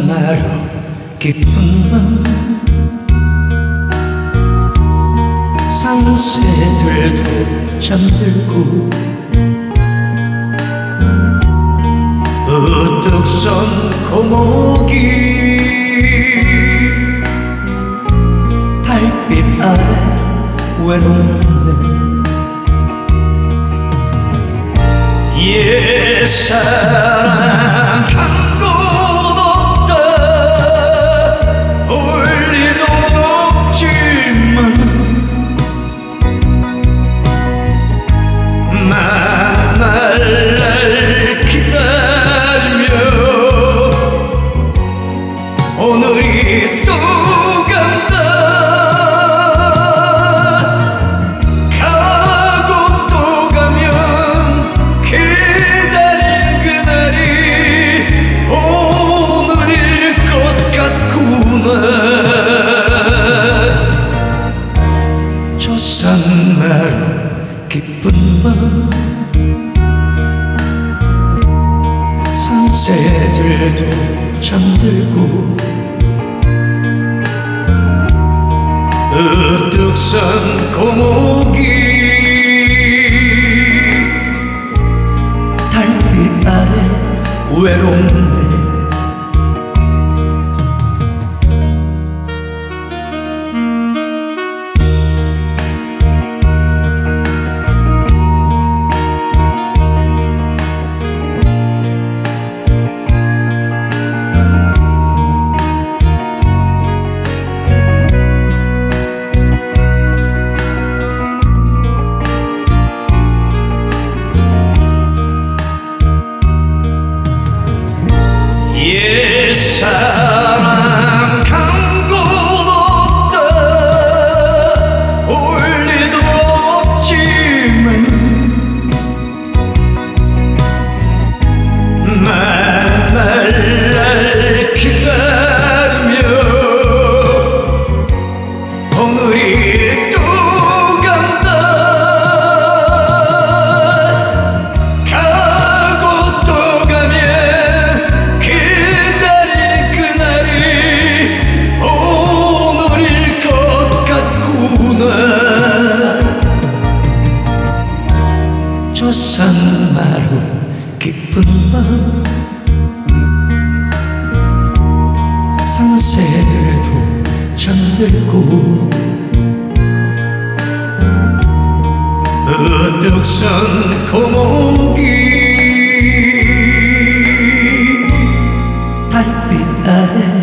나로 기쁜 밤 산새들도 잠들고 우뚝 선 고목이 달빛 아래 외롭네. 옛사랑 한 곳 없다 볼 리도 없지만 만날 날 기다리며 오늘이 또 간다. 가고 또 가면 기다릴 그날이 오늘일 것 같구나. 저 산마루 기쁜 밤 산새들도 잠들고 우뚝 선 고목이 달빛 아래 외롭네. 옛사랑 간 곳 없다 볼 리도 없지만 만날 날 기다리며 오늘이 또 간다. 가고 또 가면 저 산마루 기쁜 밤 산새들도 잠들고 우뚝 선 고목이 달빛 아래